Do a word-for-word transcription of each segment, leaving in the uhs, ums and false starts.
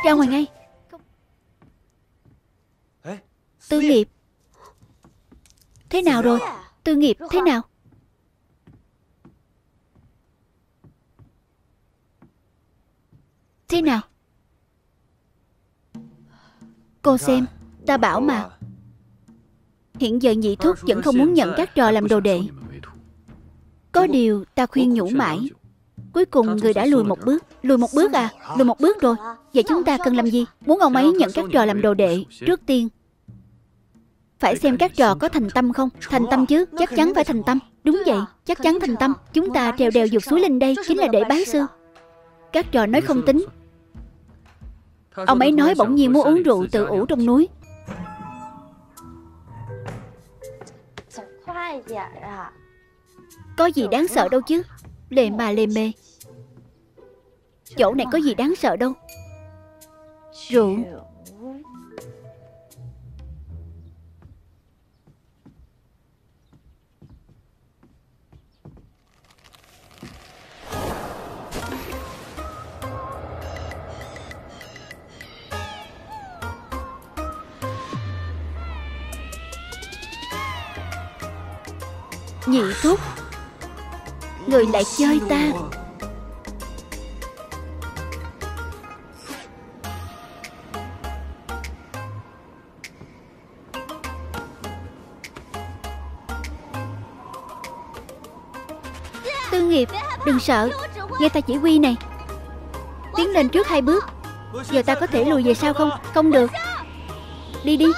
Ra ngoài ngay. Tư Nghiệp. Thế nào rồi? Tư Nghiệp thế nào? Thế nào? Cô xem, ta bảo mà. Hiện giờ nhị thúc vẫn không muốn nhận các trò làm đồ đệ. Có điều ta khuyên nhủ mãi, cuối cùng người đã lùi một bước. Lùi một bước à? Lùi một bước rồi. Vậy chúng ta cần làm gì? Muốn ông ấy nhận các trò làm đồ đệ, trước tiên phải xem các trò có thành tâm không. Thành tâm chứ, chắc chắn phải thành tâm. Đúng vậy, chắc chắn thành tâm. Chúng ta trèo đèo vượt suối lên đây chính là để bái sư. Các trò nói không tính. Ông ấy nói bỗng nhiên muốn uống rượu tự ủ trong núi. Có gì đáng sợ đâu chứ. Lề mà lề mề. Chỗ này có gì đáng sợ đâu. Rượu. Nhị thúc, người lại chơi ta. Tư Nghiệp, đừng sợ, nghe ta chỉ huy này. Tiến lên trước hai bước. Giờ ta có thể lùi về sau không? Không được. Đi đi.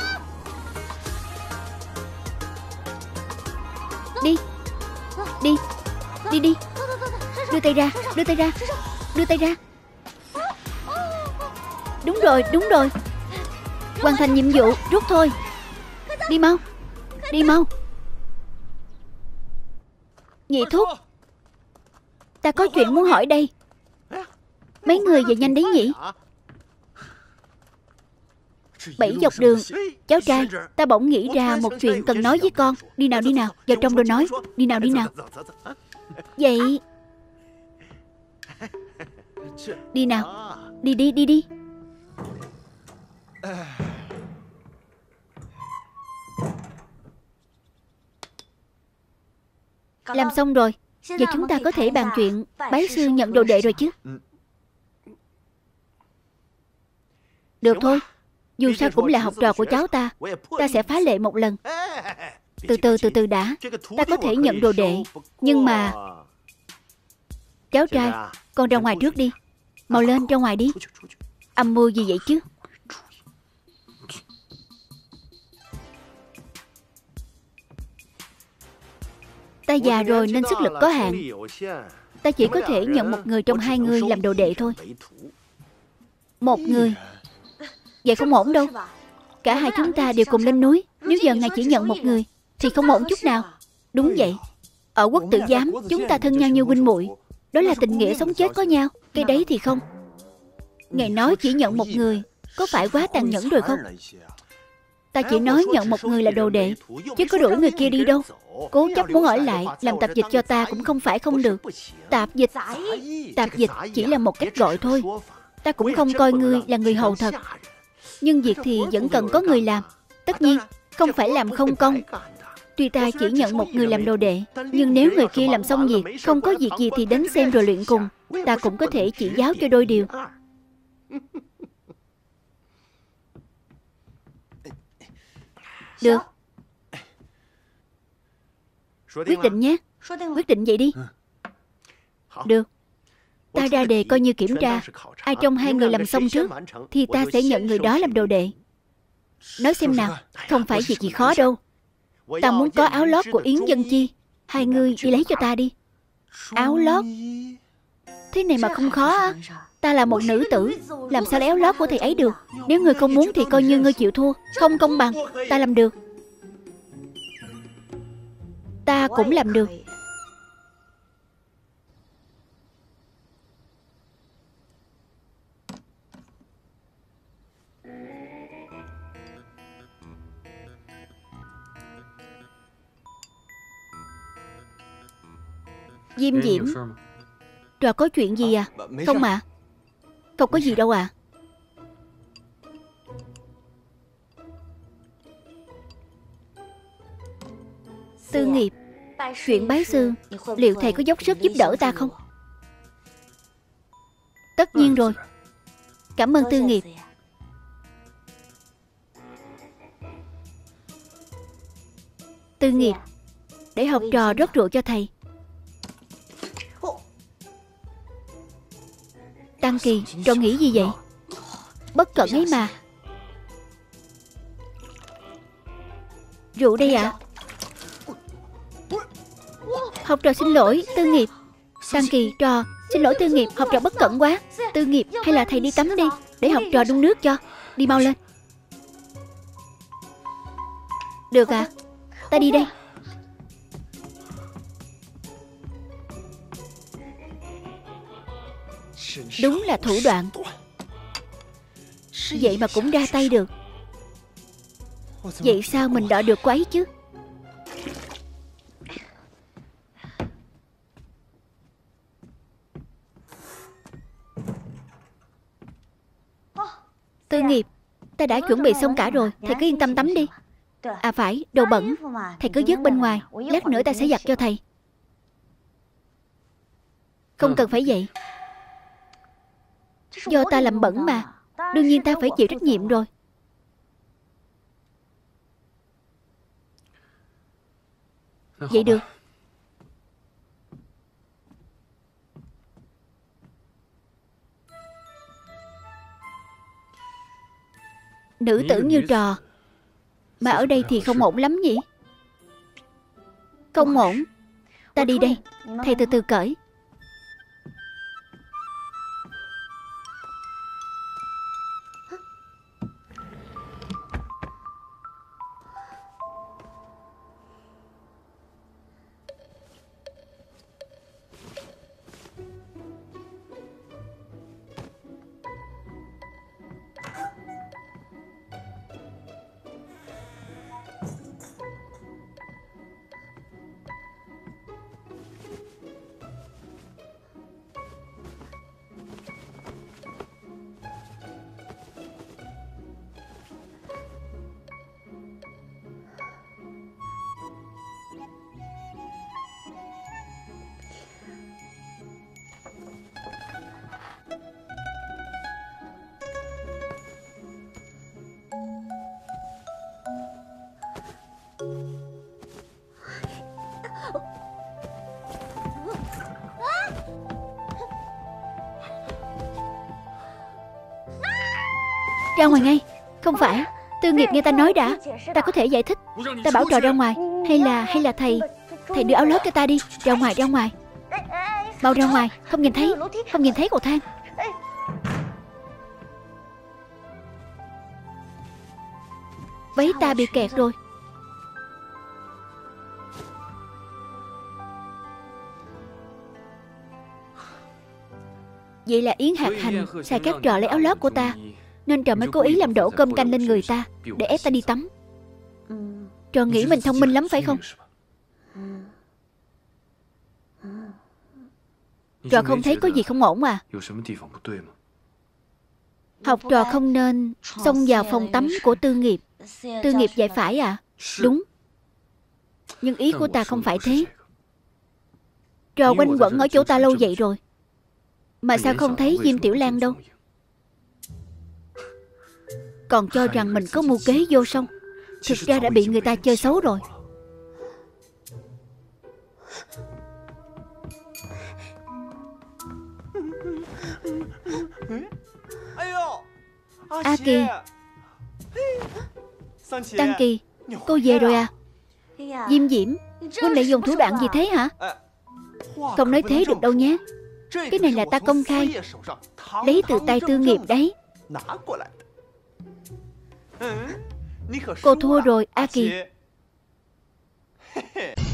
Đi. Đi. Đi đi. Đưa tay ra, đưa tay ra. Đưa tay ra. Đúng rồi, đúng rồi. Hoàn thành nhiệm vụ, rút thôi. Đi mau. Đi mau. Nhị thúc, ta có chuyện muốn hỏi đây. Mấy người về nhanh đấy nhỉ? Bảy dọc đường. Cháu trai, ta bỗng nghĩ ra một chuyện cần nói với con. Đi nào đi nào, vào trong rồi nói. Đi nào đi nào. Vậy đi nào. Đi đi đi đi. Làm xong rồi. Giờ chúng ta có thể bàn chuyện bái sư nhận đồ đệ rồi chứ. Được thôi. Dù sao cũng là học trò của cháu ta. Ta sẽ phá lệ một lần. Từ từ từ từ đã. Ta có thể nhận đồ đệ. Nhưng mà cháu trai, con ra ngoài trước đi. Mau lên, ra ngoài đi. Âm mưu gì vậy chứ? Ta già rồi nên sức lực có hạn. Ta chỉ có thể nhận một người trong hai người làm đồ đệ thôi. Một người. Vậy không ổn đâu. Cả hai chúng ta đều cùng lên núi. Nếu giờ ngài chỉ nhận một người thì không ổn chút nào. Đúng vậy. Ở Quốc Tử Giám chúng ta thân nhau như huynh muội. Đó là tình nghĩa sống chết có nhau. Cái đấy thì không. Ngài nói chỉ nhận một người, có phải quá tàn nhẫn rồi không? Ta chỉ nói nhận một người là đồ đệ, chứ có đuổi người kia đi đâu. Cố chấp muốn ở lại làm tạp dịch cho ta cũng không phải không được. Tạp dịch. Tạp dịch chỉ là một cách gọi thôi. Ta cũng không coi ngươi là người hầu thật. Nhưng việc thì vẫn cần có người làm. Tất nhiên không phải làm không công. Tuy ta chỉ nhận một người làm đồ đệ, nhưng nếu người kia làm xong việc, không có việc gì thì đến xem rồi luyện cùng. Ta cũng có thể chỉ giáo cho đôi điều. Được. Quyết định nhé. Quyết định vậy đi. Được. Ta ra đề coi như kiểm tra. Ai trong hai người làm xong trước thì ta sẽ nhận người đó làm đồ đệ. Nói xem nào. Không phải việc gì khó đâu. Ta muốn có áo lót của Yến Dân Chi. Hai người đi lấy cho ta đi. Áo lót. Thế này mà không khó á. Ta là một nữ tử, làm sao lấy áo lót của thầy ấy được. Nếu người không muốn thì coi như ngươi chịu thua. Không công bằng. Ta làm được. Ta cũng làm được. Diêm Diễm, trò có chuyện gì à? Không ạ. À? Không có gì đâu ạ. À. Tư Nghiệp, chuyện bái sư, liệu thầy có dốc sức giúp đỡ ta không? Tất nhiên rồi. Cảm ơn Tư Nghiệp. Tư Nghiệp, để học trò rót rượu cho thầy. Tăng Kỳ, trò nghĩ gì vậy? Bất cẩn ấy mà. Rượu đây ạ. À? Học trò xin lỗi, Tư Nghiệp. Tăng Kỳ, trò, xin lỗi Tư Nghiệp, học trò bất cẩn quá. Tư Nghiệp, hay là thầy đi tắm đi, để học trò đun nước cho. Đi mau lên. Được ạ. À? Ta đi đây. Đúng là thủ đoạn. Vậy mà cũng ra tay được. Vậy sao mình đỡ được cô ấy chứ? Tư Nghiệp, ta đã chuẩn bị xong cả rồi, thầy cứ yên tâm tắm đi. À phải, đồ bẩn, thầy cứ vứt bên ngoài, lát nữa ta sẽ giặt cho thầy. Không cần phải vậy. Do ta làm bẩn mà, đương nhiên ta phải chịu trách nhiệm rồi. Vậy được. Nữ tử như trò mà ở đây thì không ổn lắm nhỉ? Không ổn. Ta đi đây, thầy từ từ cởi. Ra ngoài ngay. Không phải, Tư Nghiệp nghe ta nói đã. Ta có thể giải thích. Ta bảo trò ra ngoài. Hay là hay là thầy Thầy đưa áo lót cho ta đi. Ra ngoài, ra ngoài. Mau ra ngoài. Không nhìn thấy, không nhìn thấy cầu thang. Váy ta bị kẹt rồi. Vậy là Yến Hạc Hành xài các trò lấy áo lót của ta, nên trò mới cố ý làm đổ cơm canh lên người ta để ép ta đi tắm. Trò nghĩ mình thông minh lắm phải không? Trò không thấy có gì không ổn à? Học trò không nên xông vào phòng tắm của Tư Nghiệp. Tư Nghiệp dạy phải à? Đúng. Nhưng ý của ta không phải thế. Trò quanh quẩn ở chỗ ta lâu vậy rồi, mà sao không thấy Diêm Tiểu Lan đâu? Còn cho rằng mình có mưu kế vô song. Thực ra đã bị người ta chơi xấu rồi. A Kỳ, Tăng Kỳ, cô về rồi à? Diêm Diễm, huynh lại dùng thủ đoạn gì thế hả? Không nói thế được đâu nhé. Cái này là ta công khai lấy từ tay Tư Nghiệp đấy. Cô thua rồi, A Kỳ.